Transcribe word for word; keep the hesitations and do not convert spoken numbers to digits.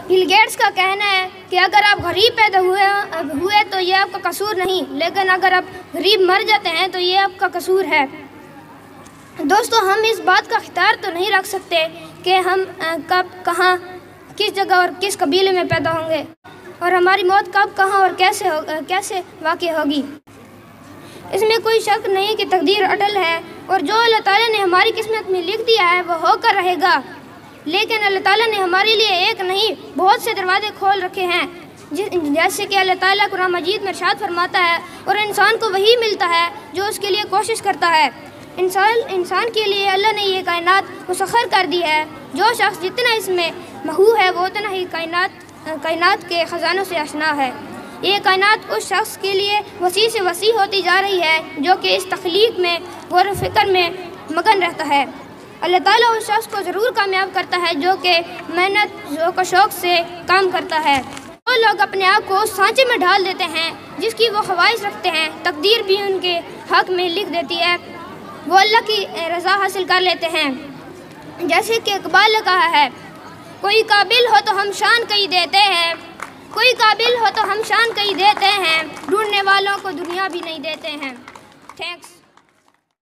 Bill Gates کا کہنا ہے کہ اگر آپ غریب پیدا ہوئے ہوئے تو یہ آپ کا قصور نہیں، لیکن اگر آپ غریب مر جاتے ہیں تو یہ آپ کا قصور ہے۔ دوستو، ہم اس بات کا اختیار تو نہیں رکھ سکتے کہ ہم کب، کہاں، کس جگہ اور کس قبیلے میں پیدا ہوں گے، اور ہماری موت کب، کہاں اور کیسے ہو کیسے واقع ہوگی۔ اس میں کوئی شک نہیں کہ تقدیر اٹل ہے، اور جو اللہ تعالیٰ نے ہماری قسمت میں لکھ دیا ہے وہ ہو کر رہے گا۔ لیکن اللہ تعالیٰ نے ہمارے لیے ایک نہیں بہت سے دروازے کھول رکھے ہیں، جیسے کہ اللہ تعالیٰ قرآن مجید میں ارشاد فرماتا ہے، اور انسان کو وہی ملتا ہے جو اس کے لیے کوشش کرتا ہے۔ انسان انسان کے لیے اللہ نے یہ کائنات مسخر کر دی ہے۔ جو شخص جتنا اس میں محو ہے وہ اتنا ہی کائنات کائنات کے خزانوں سے آشنا ہے۔ یہ کائنات اس شخص کے لیے وسیع سے وسیع ہوتی جا رہی ہے جو کہ اس تخلیق میں غور و فکر میں مگن رہتا ہے۔ اللہ تعالیٰ اس شخص کو ضرور کامیاب کرتا ہے جو کہ محنت، ذوق و شوق سے کام کرتا ہے۔ وہ لوگ اپنے آپ کو اس سانچے میں ڈال دیتے ہیں جس کی وہ خواہش رکھتے ہیں، تقدیر بھی ان کے حق میں لکھ دیتی ہے، وہ اللہ کی رضا حاصل کر لیتے ہیں۔ جیسے کہ اقبال نے کہا ہے، کوئی قابل ہو تو ہم شان کہیں دیتے ہیں، کوئی قابل ہو تو ہم شان کہیں دیتے ہیں، ڈھونڈنے والوں کو دنیا بھی نہیں دیتے ہیں۔ تھینکس۔